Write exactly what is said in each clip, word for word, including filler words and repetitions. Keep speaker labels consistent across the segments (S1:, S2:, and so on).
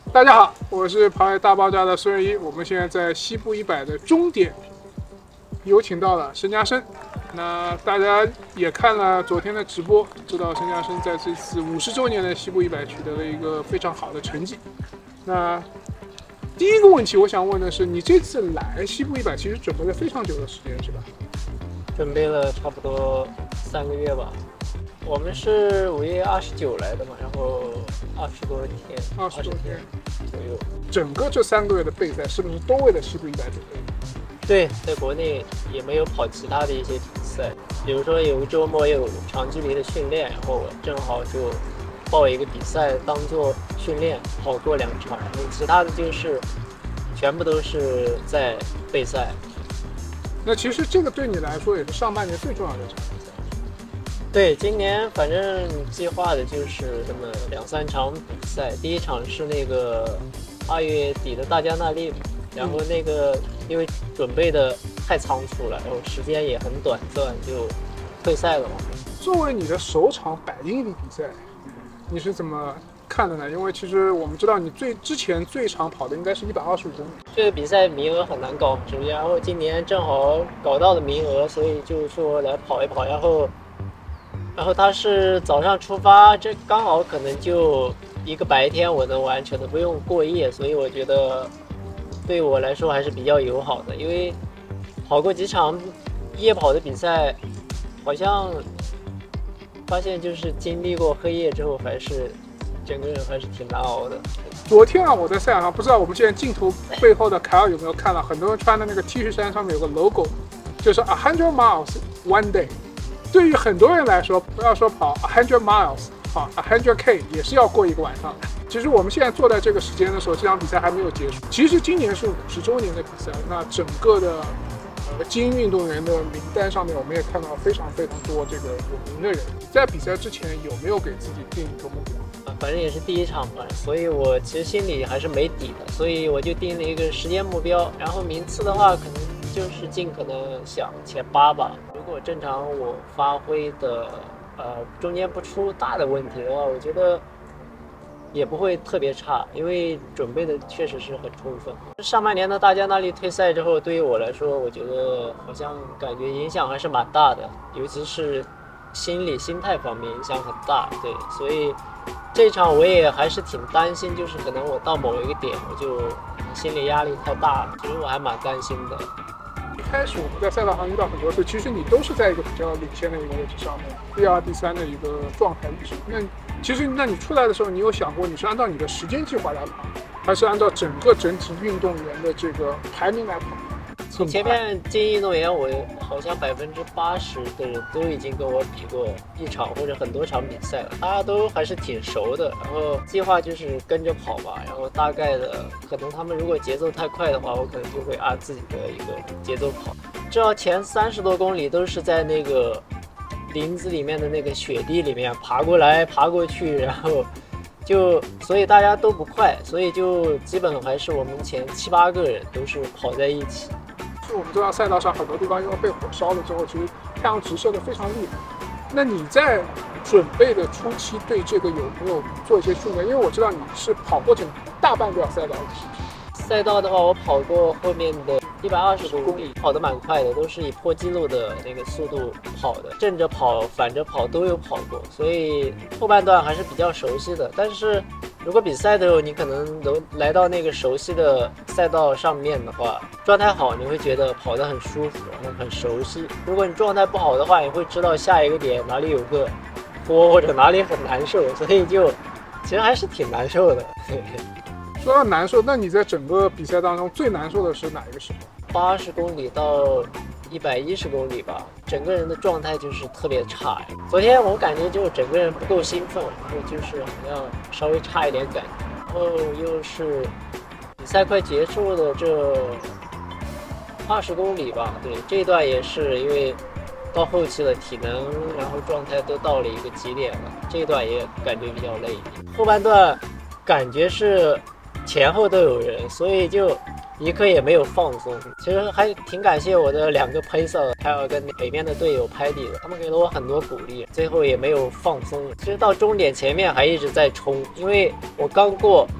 S1: 大家好，我是螃蟹大爆炸的孙仁一。我们现在在西部一百的终点，有请到了申嘉生。那大家也看了昨天的直播，知道申嘉生在这次五十周年的西部一百取得了一个非常好的成绩。那第一个问题，我想问的是，你这次来西部一百其实准备了非常久的时间，是吧？
S2: 准备了差不多三个月吧。我们是五月二十九来的嘛，然后二十多天，
S1: 二十多天
S2: 左右。
S1: 整个这三个月的备赛是不是都为了西部一百准备？
S2: 对，在国内也没有跑其他的一些比赛，比如说有个周末有长距离的训练，然后正好就报一个比赛当做训练，跑过两场，然后其他的就是全部都是在备赛。
S1: 那其实这个对你来说也是上半年最重要的一场比赛。
S2: 对，今年反正计划的就是那么两三场比赛。第一场是那个二月底的大加那利，然后那个因为准备的太仓促了，然后时间也很短暂，就退赛了嘛。
S1: 作为你的首场百英里比赛，你是怎么看的呢？因为其实我们知道你最之前最长跑的应该是一百二十五公里。
S2: 这个比赛名额很难搞，首先，然后今年正好搞到了名额，所以就说来跑一跑，然后。然后他是早上出发，这刚好可能就一个白天我能完成的，不用过夜，所以我觉得对我来说还是比较友好的。因为跑过几场夜跑的比赛，好像发现就是经历过黑夜之后，还是整个人还是挺难熬的。
S1: 昨天啊，我在赛场上，不知道我们现在镜头背后的凯尔有没有看到，很多人穿的那个 T 恤衫上面有个 logo， 就是one hundred miles one day。对于很多人来说，不要说跑one hundred miles， 跑one hundred K 也是要过一个晚上的。其实我们现在坐在这个时间的时候，这场比赛还没有结束。其实今年是五十周年的比赛，那整个的呃精英运动员的名单上面，我们也看到非常非常多这个有名的人。在比赛之前有没有给自己定一个目标？
S2: 反正也是第一场吧，所以我其实心里还是没底的，所以我就定了一个时间目标，然后名次的话可能就是尽可能想前八吧。如果正常我发挥的，呃，中间不出大的问题的话，我觉得也不会特别差，因为准备的确实是很充分。上半年的大加那利退赛之后，对于我来说，我觉得好像感觉影响还是蛮大的，尤其是心理心态方面影响很大。对，所以这场我也还是挺担心，就是可能我到某一个点，我就心理压力太大了，其实我还蛮担心的。
S1: 一开始我们在赛道上遇到很多次，其实你都是在一个比较领先的一个位置上面，第二、第三的一个状态里。那其实，那你出来的时候，你有想过你是按照你的时间计划来跑，还是按照整个整体运动员的这个排名来跑？
S2: 前面精英运动员，我好像百分之八十的人都已经跟我比过一场或者很多场比赛了，大家都还是挺熟的。然后计划就是跟着跑吧，然后大概的可能他们如果节奏太快的话，我可能就会按自己的一个节奏跑。至少前三十多公里都是在那个林子里面的那个雪地里面爬过来爬过去，然后就所以大家都不快，所以就基本还是我们前七八个人都是跑在一起。
S1: 我们知道赛道上很多地方因为被火烧了之后，其实太阳直射的非常厉害。那你在准备的初期对这个有没有做一些训练？因为我知道你是跑过整大半段赛道的。
S2: 赛道的话，我跑过后面的一百二十多公里，跑得蛮快的，都是以破纪录的那个速度跑的，正着跑、反着跑都有跑过，所以后半段还是比较熟悉的。但是如果比赛的时候，你可能能来到那个熟悉的赛道上面的话，状态好，你会觉得跑得很舒服，然后很熟悉。如果你状态不好的话，你会知道下一个点哪里有个坡或者哪里很难受，所以就其实还是挺难受的。
S1: 说到难受，那你在整个比赛当中最难受的是哪一个时候？
S2: 八十公里到一百一十公里吧，整个人的状态就是特别差。昨天我感觉就整个人不够兴奋，然后就是好像稍微差一点感觉，然后又是比赛快结束的这二十公里吧，对，这一段也是因为到后期的体能，然后状态都到了一个极点了，这一段也感觉比较累一点。后半段感觉是前后都有人，所以就一刻也没有放松。其实还挺感谢我的两个配色，还有跟北面的队友拍底的，他们给了我很多鼓励，最后也没有放松。其实到终点前面还一直在冲，因为我刚过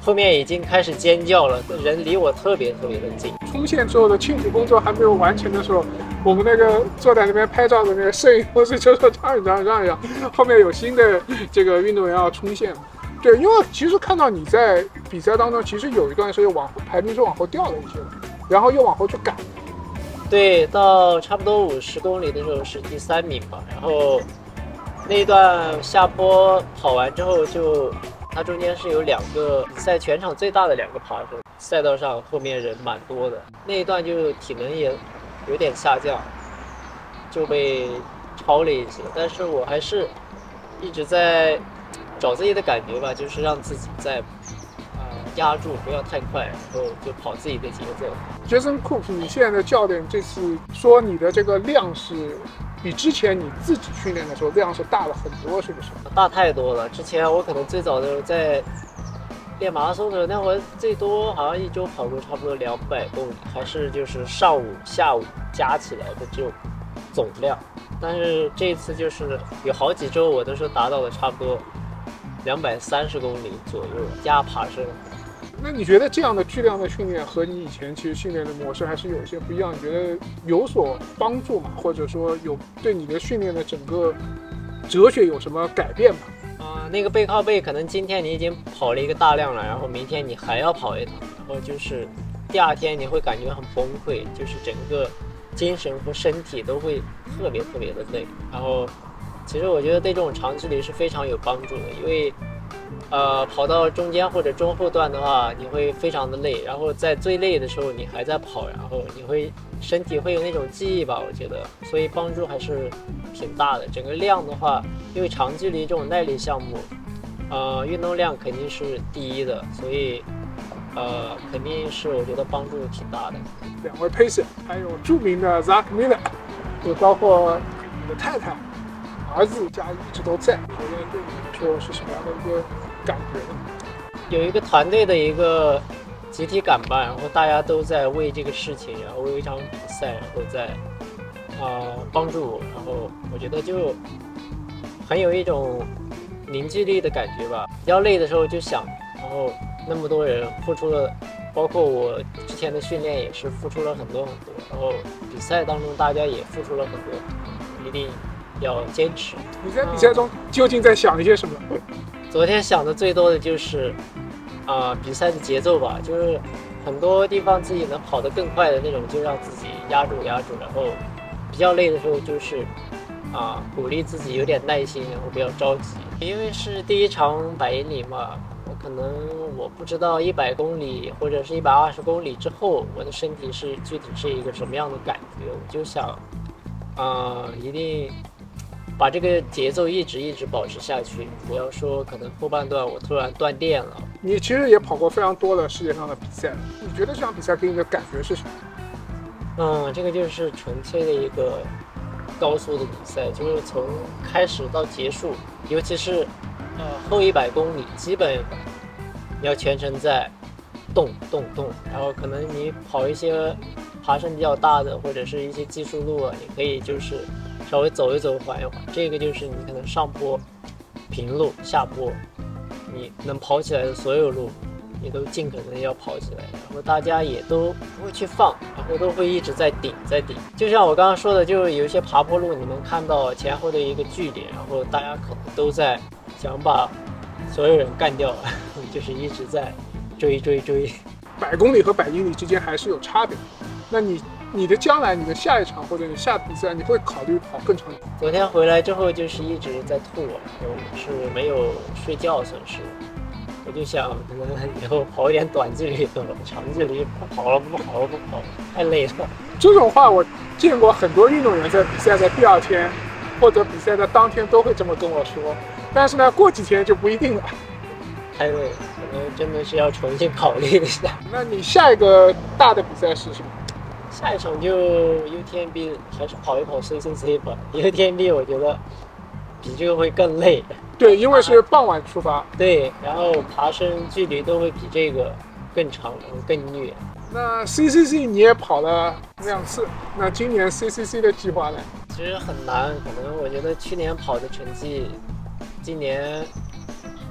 S2: 后面已经开始尖叫了，人离我特别特别的近。
S1: 冲线之后的庆祝工作还没有完成的时候，我们那个坐在那边拍照的那个摄影同事就说让一让让一让，后面有新的这个运动员要冲线了。对，因为其实看到你在比赛当中，其实有一段是往后排名是往后掉了一些的，然后又往后去赶。
S2: 对，到差不多五十公里的时候是第三名吧，然后那一段下坡跑完之后就，它中间是有两个比赛全场最大的两个爬升，赛道上后面人蛮多的，那一段就体能也有点下降，就被超了一些，但是我还是一直在找自己的感觉吧，就是让自己在呃压住，不要太快，然后就跑自己的节奏。
S1: Jason Koop， 你现在的教练这次说你的这个量是比之前你自己训练的时候量是大了很多，是不是？
S2: 大太多了。之前我可能最早的时候在练马拉松的时候，那会儿最多好像一周跑过差不多两百公里，还是就是上午、下午加起来的这种总量。但是这一次就是有好几周我都是达到了差不多两百三十公里左右加爬升。
S1: 那你觉得这样的巨量的训练和你以前其实训练的模式还是有一些不一样？你觉得有所帮助吗？或者说有对你的训练的整个哲学有什么改变吗？
S2: 啊、呃，那个背靠背可能今天你已经跑了一个大量了，然后明天你还要跑一趟，然后就是第二天你会感觉很崩溃，就是整个精神和身体都会特别特别的累。然后其实我觉得对这种长距离是非常有帮助的，因为呃，跑到中间或者中后段的话，你会非常的累，然后在最累的时候你还在跑，然后你会身体会有那种记忆吧，我觉得，所以帮助还是挺大的。整个量的话，因为长距离这种耐力项目，呃，运动量肯定是第一的，所以呃，肯定是我觉得帮助挺大的。
S1: 两位 pacer， 还有著名的 Zach Miller， 就包括你的太太、儿子家一直都在，觉得对你来说是什么样的一个感觉呢？
S2: 有一个团队的一个集体感吧，然后大家都在为这个事情，然后为一场比赛，然后在啊、呃、帮助我，然后我觉得就很有一种凝聚力的感觉吧。比较累的时候就想，然后那么多人付出了，包括我之前的训练也是付出了很多很多，然后比赛当中大家也付出了很多，一定要坚持。
S1: 你在比赛中究竟在想一些什么？
S2: 昨天想的最多的就是啊、呃、比赛的节奏吧，就是很多地方自己能跑得更快的那种，就让自己压住压住，然后比较累的时候就是啊、呃、鼓励自己有点耐心，然后不要着急，因为是第一场百英里嘛，我可能我不知道一百公里或者是一百二十公里之后我的身体是具体是一个什么样的感觉，我就想啊、呃、一定把这个节奏一直一直保持下去，不要说可能后半段我突然断电了。
S1: 你其实也跑过非常多的世界上的比赛，你觉得这场比赛给你的感觉是什么？
S2: 嗯，这个就是纯粹的一个高速的比赛，就是从开始到结束，尤其是呃后一百公里，基本你要全程在动动动，然后可能你跑一些爬升比较大的或者是一些技术路啊，你可以就是稍微走一走缓一缓，这个就是你可能上坡平路下坡你能跑起来的所有路你都尽可能要跑起来，然后大家也都不会去放，然后都会一直在顶在顶，就像我刚刚说的，就有一些爬坡路你能看到前后的一个距离，然后大家可能都在想把所有人干掉，就是一直在追追追。
S1: 百公里和百英里之间还是有差别，那你你的将来你的下一场或者你下比赛你会考虑跑更长一点？
S2: 昨天回来之后就是一直在吐，然后是没有睡觉算是，我就想可能以后跑一点短距离的，长距离不跑了不跑了不跑了，太累了。
S1: 这种话我见过很多运动员在比赛的第二天或者比赛的当天都会这么跟我说，但是呢过几天就不一定了，
S2: 太累了，可能真的是要重新考虑一下。
S1: 那你下一个大的比赛是什么？
S2: 下一场就 U T M B， 还是跑一跑 C C C 吧。U T M B 我觉得比这个会更累。
S1: 对，因为是傍晚出发。
S2: 对，然后爬升距离都会比这个更长，更虐。
S1: 那 C C C 你也跑了两次，那今年 C C C 的计划呢？
S2: 其实很难，可能我觉得去年跑的成绩，今年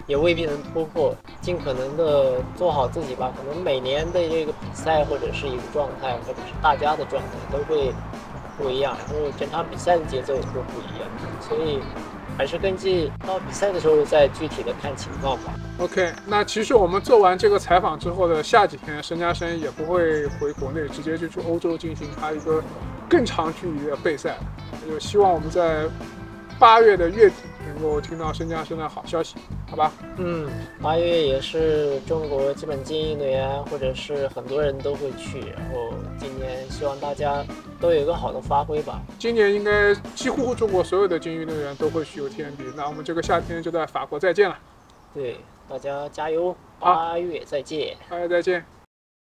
S2: 也未必能突破，尽可能的做好自己吧。可能每年的这个比赛或者是一个状态，或者是大家的状态都会不一样，然后整场比赛的节奏也会不一样，所以还是根据到比赛的时候再具体的看情况吧。
S1: OK， 那其实我们做完这个采访之后的下几天，申嘉生也不会回国内，直接就去欧洲进行他一个更长距离的备赛。就希望我们在八月的月底能够听到申嘉生的好消息，好吧？
S2: 嗯，八月也是中国基本精英运动员，或者是很多人都会去。然后今年希望大家都有一个好的发挥吧。
S1: 今年应该几乎中国所有的精英运动员都会去有 T M B， 那我们这个夏天就在法国再见了。
S2: 对，大家加油！八月再见。
S1: 八月再见。